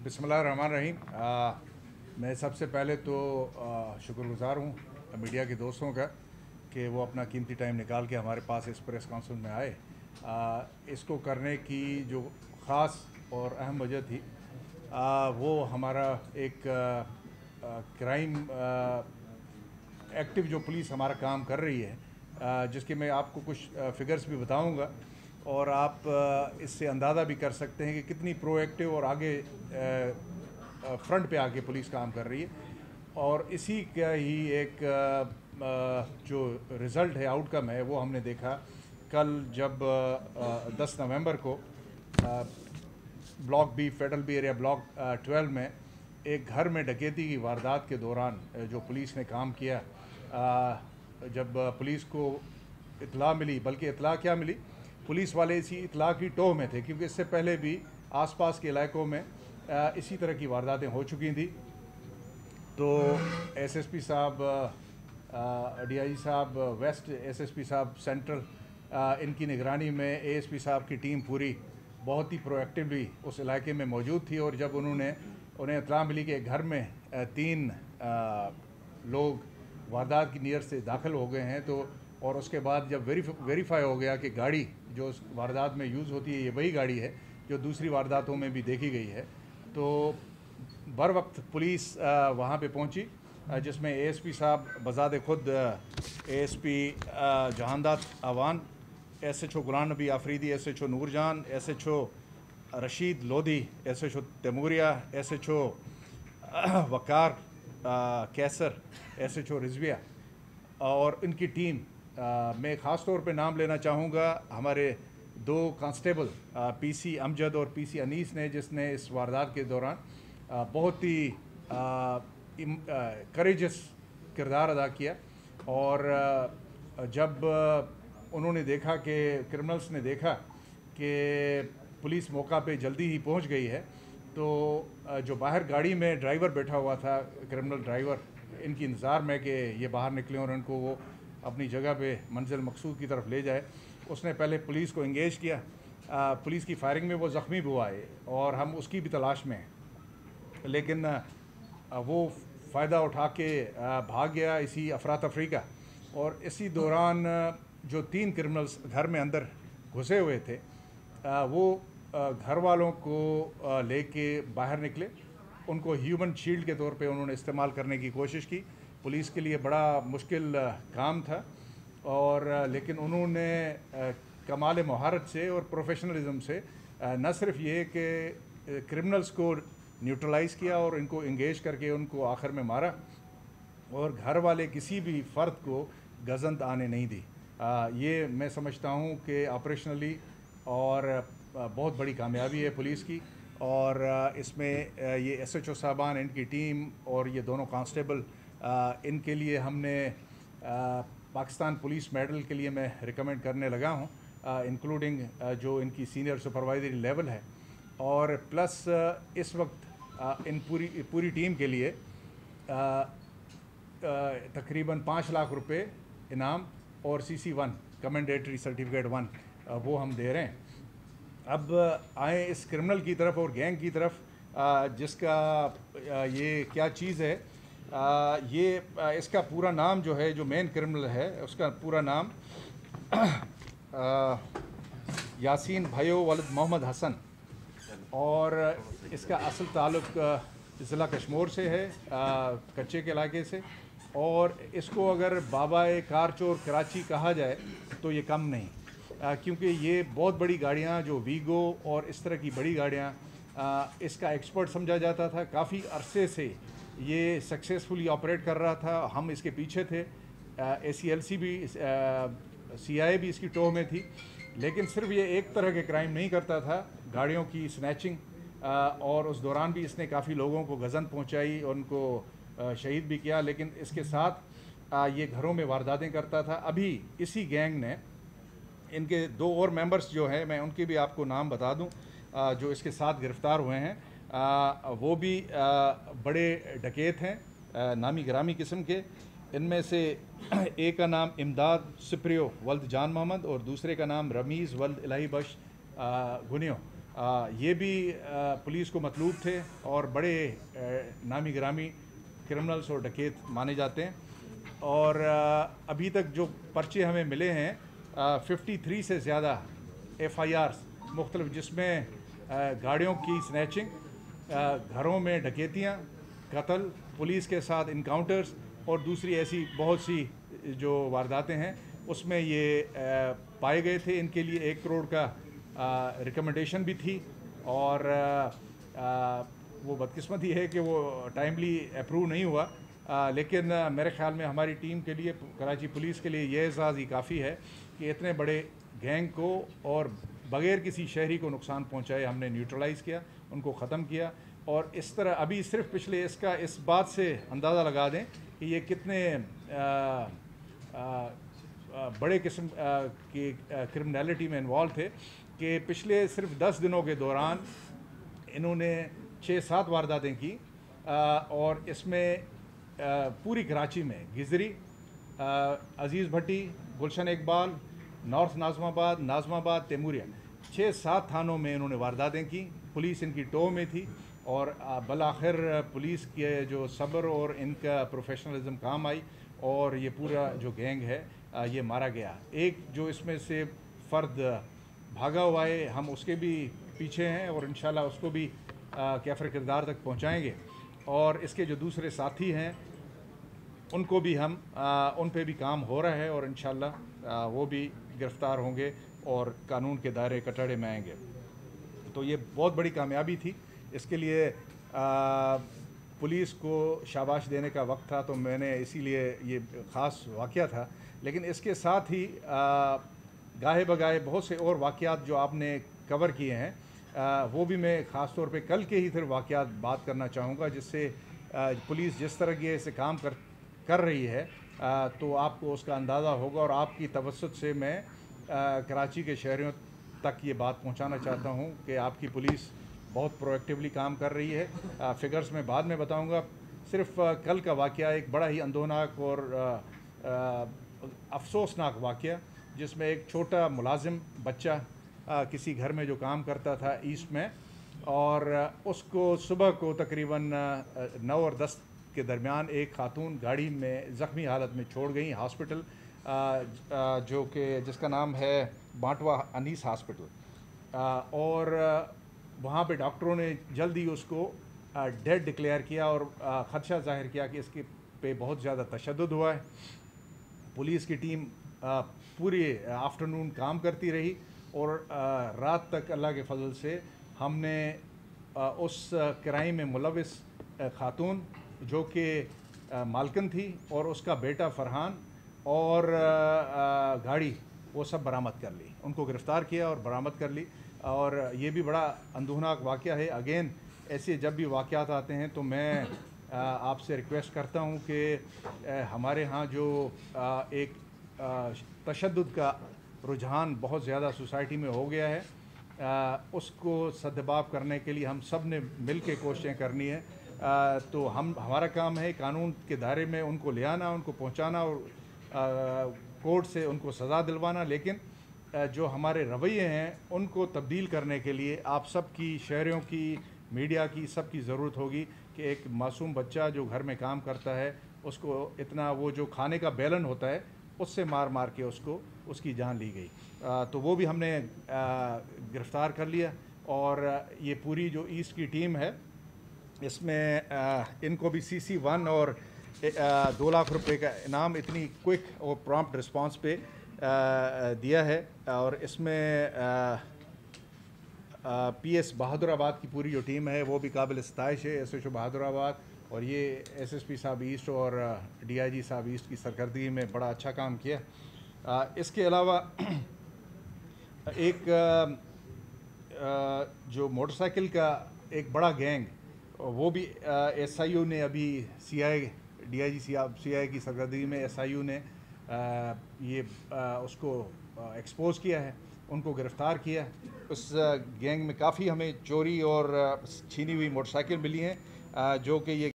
बिस्मिल्लाहिर्रहमानिर्रहीम। मैं सबसे पहले तो शुक्रगुज़ार हूँ मीडिया के दोस्तों का कि वो अपना कीमती टाइम निकाल के हमारे पास इस प्रेस कॉन्फ्रेंस में आए। इसको करने की जो ख़ास और अहम वजह थी वो हमारा एक क्राइम एक्टिव जो पुलिस हमारा काम कर रही है, जिसके मैं आपको कुछ फिगर्स भी बताऊंगा और आप इससे अंदाज़ा भी कर सकते हैं कि कितनी प्रोएक्टिव और आगे फ्रंट पे आके पुलिस काम कर रही है। और इसी का ही एक जो रिज़ल्ट है, आउटकम है, वो हमने देखा कल जब 10 नवंबर को block B, federal B area block 12 में एक घर में डकैती की वारदात के दौरान जो पुलिस ने काम किया। जब पुलिस को इत्तला मिली, बल्कि इत्तला क्या मिली, पुलिस वाले इसी इत्तला की टोह में थे, क्योंकि इससे पहले भी आसपास के इलाकों में इसी तरह की वारदातें हो चुकी थी। तो एसएसपी साहब, डीआईजी साहब वेस्ट, एसएसपी साहब सेंट्रल, इनकी निगरानी में एएसपी साहब की टीम पूरी बहुत ही प्रोएक्टिवली उस इलाके में मौजूद थी। और जब उन्हें इत्तला मिली कि घर में 3 लोग वारदात की नीयत से दाखिल हो गए हैं, तो और उसके बाद जब वेरीफाई हो गया कि गाड़ी जो उस वारदात में यूज़ होती है ये वही गाड़ी है जो दूसरी वारदातों में भी देखी गई है, तो बर वक्त पुलिस वहाँ पे पहुँची, जिसमें एएसपी साहब बज़ात खुद, ASP Jahandad Awan, SHO Ghulam Nabi Afridi, SHO Noorjan, SHO Rashid Lodhi, SHO Taimuria, SHO Waqar Kaiser, SHO Rizvia और इनकी टीम। मैं ख़ास तौर पे नाम लेना चाहूँगा हमारे 2 कांस्टेबल पीसी अमजद और पीसी अनीस ने, जिसने इस वारदात के दौरान बहुत ही करेजस किरदार अदा किया। और जब उन्होंने देखा कि क्रिमिनल्स ने देखा कि पुलिस मौका पे जल्दी ही पहुंच गई है, तो जो बाहर गाड़ी में ड्राइवर बैठा हुआ था, क्रिमिनल ड्राइवर, इनकी इंतज़ार में कि ये बाहर निकले और इनको वो अपनी जगह पे मंजिल मकसूद की तरफ ले जाए, उसने पहले पुलिस को इंगेज किया। पुलिस की फायरिंग में वो ज़ख्मी भी हुआ है और हम उसकी भी तलाश में हैं, लेकिन वो फ़ायदा उठा के भाग गया इसी अफरा तफरी का। और इसी दौरान जो 3 क्रिमिनल्स घर में अंदर घुसे हुए थे, वो घर वालों को लेके बाहर निकले। उनको ह्यूमन शील्ड के तौर पे उन्होंने इस्तेमाल करने की कोशिश की। पुलिस के लिए बड़ा मुश्किल काम था, और लेकिन उन्होंने कमाल महारत से और प्रोफेशनलिज्म से न सिर्फ ये कि क्रिमिनल्स को न्यूट्रलाइज़ किया और इनको इंगेज करके उनको आखिर में मारा, और घर वाले किसी भी फ़र्द को गज़ंत आने नहीं दी। ये मैं समझता हूँ कि ऑपरेशनली और बहुत बड़ी कामयाबी है पुलिस की। और इसमें ये एसएचओ साहबान, इनकी टीम और ये दोनों कांस्टेबल, इनके लिए हमने पाकिस्तान पुलिस मेडल के लिए मैं रिकमेंड करने लगा हूँ, इंक्लूडिंग जो इनकी सीनियर सुपरवाइजरी लेवल है। और प्लस इस वक्त इन पूरी टीम के लिए तकरीबन 5 लाख रुपए इनाम और CC1 कमेंडेटरी सर्टिफिकेट 1 वो हम दे रहे हैं। अब आए इस क्रिमिनल की तरफ और गैंग की तरफ, जिसका ये क्या चीज़ है, ये इसका पूरा नाम जो है, जो मेन क्रिमिनल है, उसका पूरा नाम यासीन भायो वलद मोहम्मद हसन, और इसका असल ताल्लुक़ ज़िला कश्मीर से है, कच्चे के इलाके से। और इसको अगर बाबाए कार चोर कराची कहा जाए तो ये कम नहीं, क्योंकि ये बहुत बड़ी गाड़ियाँ जो वीगो और इस तरह की बड़ी गाड़ियाँ, इसका एक्सपर्ट समझा जाता था। काफ़ी अरसे से ये सक्सेसफुली ऑपरेट कर रहा था, हम इसके पीछे थे। ACLC भी, CIA भी इसकी टोह में थी। लेकिन सिर्फ ये एक तरह के क्राइम नहीं करता था, गाड़ियों की स्नैचिंग, और उस दौरान भी इसने काफ़ी लोगों को गज़न पहुँचाई, उनको शहीद भी किया। लेकिन इसके साथ ये घरों में वारदातें करता था। अभी इसी गैंग ने, इनके 2 और मेंबर्स जो हैं, मैं उनके भी आपको नाम बता दूं, जो इसके साथ गिरफ़्तार हुए हैं, वो भी बड़े डकैत हैं, नामी ग्रामी किस्म के। इनमें से एक का नाम इमदाद सिप्रियो वल्द जान मोहम्मद और दूसरे का नाम रमीज़ वल्द इलाही बख्श गुनियो। ये भी पुलिस को मतलूब थे और बड़े नामी गिरामी क्रिमिनल्स और डकैत माने जाते हैं। और अभी तक जो पर्चे हमें मिले हैं 53 से ज़्यादा FIRs मुख्तलिफ, जिसमें गाड़ियों की स्नैचिंग, घरों में डकैतियाँ, कत्ल, पुलिस के साथ इनकाउंटर्स और दूसरी ऐसी बहुत सी जो वारदातें हैं उसमें ये पाए गए थे। इनके लिए 1 करोड़ का रिकमेंडेशन भी थी और वो बदकिस्मती है कि वो टाइमली अप्रूव नहीं हुआ। लेकिन मेरे ख़्याल में हमारी टीम के लिए, कराची पुलिस के लिए ये एजाज़ ही काफ़ी है कि इतने बड़े गैंग को और बग़ैर किसी शहरी को नुकसान पहुंचाए हमने न्यूट्रलाइज़ किया, उनको ख़त्म किया। और इस तरह अभी सिर्फ पिछले इसका इस बात से अंदाज़ा लगा दें कि ये कितने बड़े किस्म की क्रिमिनलिटी में इन्वॉल्व थे कि पिछले सिर्फ 10 दिनों के दौरान इन्होंने 6-7 वारदातें की। और इसमें पूरी कराची में गिजरी, अजीज़ भट्टी, गुलशन इकबाल, नॉर्थ नाज़माबाद, तैमूरिया, 6-7 थानों में इन्होंने वारदातें की। पुलिस इनकी टो में थी और बलाखिर पुलिस के जो सब्र और इनका प्रोफेशनलिज्म काम आई और ये पूरा जो गैंग है ये मारा गया। एक जो इसमें से फ़र्द भागा हुआ है, हम उसके भी पीछे हैं और इंशाल्लाह उसको भी कैफ़र किरदार तक पहुंचाएंगे। और इसके जो दूसरे साथी हैं उनको भी हम उन पे भी काम हो रहा है और इंशाल्लाह वो भी गिरफ़्तार होंगे और कानून के दायरे कटड़े में आएंगे। तो ये बहुत बड़ी कामयाबी थी। इसके लिए पुलिस को शाबाश देने का वक्त था, तो मैंने इसीलिए ये ख़ास वाक़या था। लेकिन इसके साथ ही गाहे बगाहे बहुत से और वाक़यात जो आपने कवर किए हैं वो भी मैं ख़ास तौर पे कल के ही फिर वाक़यात बात करना चाहूँगा, जिससे पुलिस जिस तरह के से काम कर रही है तो आपको उसका अंदाज़ा होगा। और आपकी तवस्सुत से मैं कराची के शहरियों तक ये बात पहुंचाना चाहता हूं कि आपकी पुलिस बहुत प्रोएक्टिवली काम कर रही है। फिगर्स मैं बाद में बताऊंगा। सिर्फ कल का वाक़या एक बड़ा ही अंदोनाक और अफसोसनाक वाक़या, जिसमें एक छोटा मुलाजिम बच्चा किसी घर में जो काम करता था ईस्ट में, और उसको सुबह को तकरीबन 9 और 10 के दरमियान एक खातून गाड़ी में ज़ख्मी हालत में छोड़ गई हॉस्पिटल, जो कि जिसका नाम है बांटवा अनीस हॉस्पिटल। और वहाँ पे डॉक्टरों ने जल्दी उसको डेड डिक्लेयर किया और ख़दशा ज़ाहिर किया कि इसके पे बहुत ज़्यादा तशद्दुद हुआ है। पुलिस की टीम पूरी आफ्टरनून काम करती रही और रात तक अल्लाह के फजल से हमने उस क्राइम में मुलविस खातून जो कि मालकन थी और उसका बेटा फरहान और गाड़ी वो सब बरामद कर ली, उनको गिरफ़्तार किया और बरामद कर ली। और ये भी बड़ा अंदोनाक वाक़या है। अगेन ऐसे जब भी वाक़यात आते हैं तो मैं आपसे रिक्वेस्ट करता हूँ कि हमारे यहाँ जो एक तशद्दुद का रुझान बहुत ज़्यादा सोसाइटी में हो गया है, उसको सद्दबाब करने के लिए हम सब ने मिल के कोशिशें करनी है। तो हमारा काम है कानून के दायरे में उनको ले आना, उनको पहुँचाना और कोर्ट से उनको सज़ा दिलवाना। लेकिन जो हमारे रवैये हैं उनको तब्दील करने के लिए आप सब की, शहरियों की, मीडिया की, सब की ज़रूरत होगी कि एक मासूम बच्चा जो घर में काम करता है उसको इतना, वो जो खाने का बैलन होता है उससे मार मार के उसकी जान ली गई। तो वो भी हमने गिरफ़्तार कर लिया। और ये पूरी जो ईस्ट की टीम है इसमें इनको भी CC1 और 2 लाख रुपए का इनाम इतनी क्विक और प्रॉम्प्ट रिस्पांस पे दिया है। और इसमें PS बहादुराबाद की पूरी जो टीम है वो भी काबिल सताइश है। SHO बहादुराबाद और ये SSP साहब ईस्ट और DIG साहब ईस्ट की सरकर्दगी में बड़ा अच्छा काम किया। इसके अलावा एक जो मोटरसाइकिल का एक बड़ा गैंग, वो भी SIU ने अभी DIG CI की सरकर्दगी में SIU ने उसको एक्सपोज किया है, उनको गिरफ़्तार किया। उस गैंग में काफ़ी हमें चोरी और छीनी हुई मोटरसाइकिल मिली हैं जो कि ये